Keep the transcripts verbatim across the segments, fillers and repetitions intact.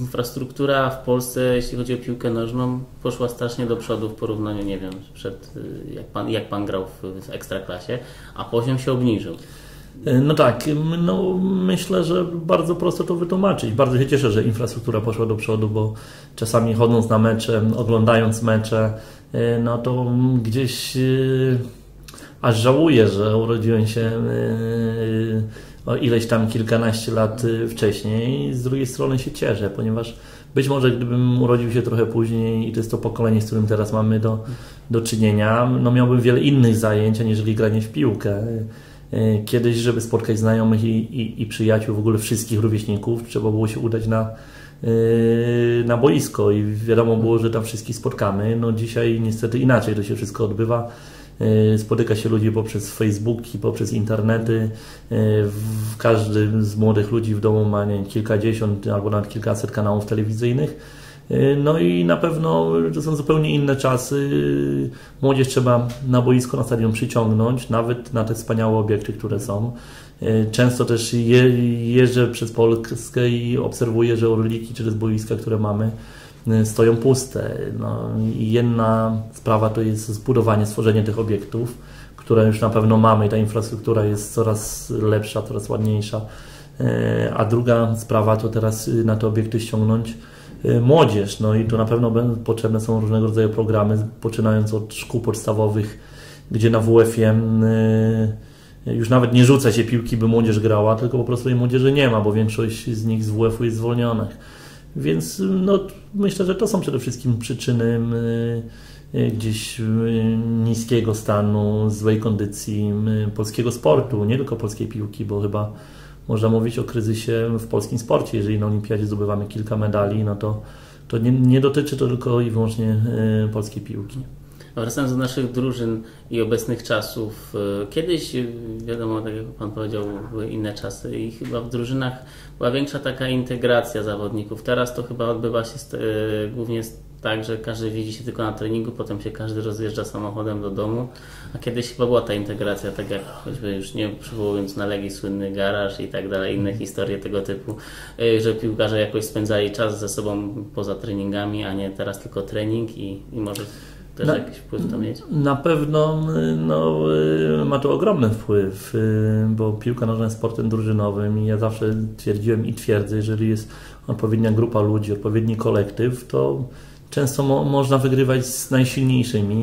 infrastruktura w Polsce, jeśli chodzi o piłkę nożną, poszła strasznie do przodu w porównaniu, nie wiem, przed, jak pan, jak pan grał w, w Ekstraklasie, a poziom się obniżył. No tak, no myślę, że bardzo prosto to wytłumaczyć. Bardzo się cieszę, że infrastruktura poszła do przodu, bo czasami chodząc na mecze, oglądając mecze, no to gdzieś aż żałuję, że urodziłem się o ileś tam kilkanaście lat wcześniej. Z drugiej strony się cieszę, ponieważ być może gdybym urodził się trochę później i to jest to pokolenie, z którym teraz mamy do, do czynienia, no miałbym wiele innych zajęć, aniżeli granie w piłkę. Kiedyś, żeby spotkać znajomych i, i, i przyjaciół, w ogóle wszystkich rówieśników, trzeba było się udać na, na boisko i wiadomo było, że tam wszystkich spotkamy. No dzisiaj niestety inaczej to się wszystko odbywa. Spotyka się ludzi poprzez Facebooki, poprzez internety. Każdy z młodych ludzi w domu ma nie wiem, kilkadziesiąt albo nawet kilkaset kanałów telewizyjnych. No i na pewno to są zupełnie inne czasy. Młodzież trzeba na boisko, na stadion przyciągnąć, nawet na te wspaniałe obiekty, które są. Często też je, jeżdżę przez Polskę i obserwuję, że orliki, czy też boiska, które mamy, stoją puste. No i jedna sprawa to jest zbudowanie, stworzenie tych obiektów, które już na pewno mamy i ta infrastruktura jest coraz lepsza, coraz ładniejsza. A druga sprawa to teraz na te obiekty ściągnąć młodzież. No i tu na pewno potrzebne są różnego rodzaju programy, poczynając od szkół podstawowych, gdzie na W F-ie już nawet nie rzuca się piłki, by młodzież grała, tylko po prostu jej młodzieży nie ma, bo większość z nich z W F-u jest zwolnionych. Więc no, myślę, że to są przede wszystkim przyczyny gdzieś niskiego stanu, złej kondycji polskiego sportu, nie tylko polskiej piłki, bo chyba można mówić o kryzysie w polskim sporcie. Jeżeli na Olimpiadzie zdobywamy kilka medali, no to, to nie, nie dotyczy to tylko i wyłącznie polskiej piłki. Wracając do naszych drużyn i obecnych czasów, kiedyś, wiadomo, tak jak Pan powiedział, były inne czasy i chyba w drużynach była większa taka integracja zawodników. Teraz to chyba odbywa się głównie tak, że każdy widzi się tylko na treningu, potem się każdy rozjeżdża samochodem do domu, a kiedyś chyba była ta integracja, tak jak choćby już nie przywołując na Legii słynny garaż i tak dalej, inne historie tego typu, że piłkarze jakoś spędzali czas ze sobą poza treningami, a nie teraz tylko trening i, i może też na, jakiś wpływ to mieć? Na pewno no, ma to ogromny wpływ, bo piłka nożna jest sportem drużynowym i ja zawsze twierdziłem i twierdzę, jeżeli jest odpowiednia grupa ludzi, odpowiedni kolektyw, to często mo- można wygrywać z najsilniejszymi.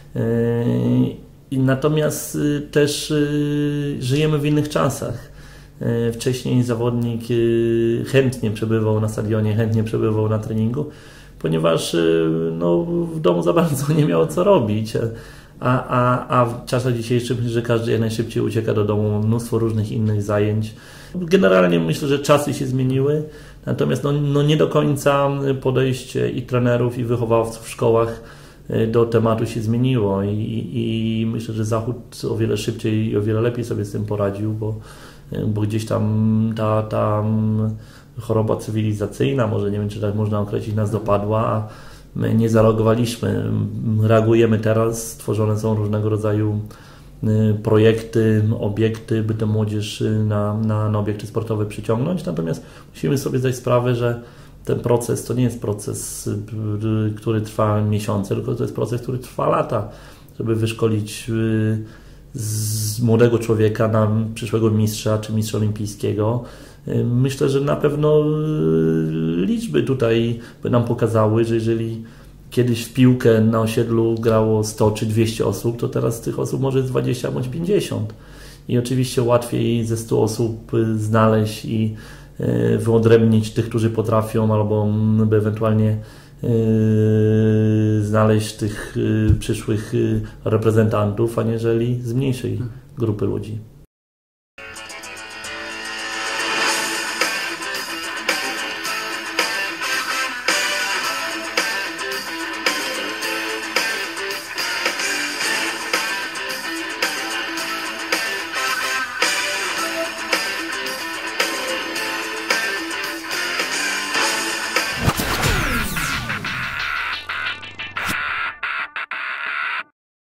Yy, natomiast yy, też yy, żyjemy w innych czasach. Yy, wcześniej zawodnik yy, chętnie przebywał na stadionie, chętnie przebywał na treningu, ponieważ yy, no, w domu za bardzo nie miało co robić. A, a, a w czasach dzisiejszych, że każdy jak najszybciej ucieka do domu, mnóstwo różnych innych zajęć. Generalnie myślę, że czasy się zmieniły, natomiast no, no nie do końca podejście i trenerów, i wychowawców w szkołach do tematu się zmieniło i, i myślę, że Zachód o wiele szybciej i o wiele lepiej sobie z tym poradził, bo, bo gdzieś tam ta, ta choroba cywilizacyjna, może nie wiem, czy tak można określić, nas dopadła, a my nie zareagowaliśmy. Reagujemy teraz, stworzone są różnego rodzaju projekty, obiekty, by tę młodzież na, na, na obiekty sportowe przyciągnąć, natomiast musimy sobie zdać sprawę, że ten proces to nie jest proces, który trwa miesiące, tylko to jest proces, który trwa lata, żeby wyszkolić z młodego człowieka na przyszłego mistrza czy mistrza olimpijskiego. Myślę, że na pewno liczby tutaj by nam pokazały, że jeżeli kiedyś w piłkę na osiedlu grało sto czy dwieście osób, to teraz tych osób może jest dwadzieścia bądź pięćdziesiąt. I oczywiście łatwiej ze stu osób znaleźć i wyodrębnić tych, którzy potrafią, albo by ewentualnie znaleźć tych przyszłych reprezentantów, aniżeli z mniejszej grupy ludzi.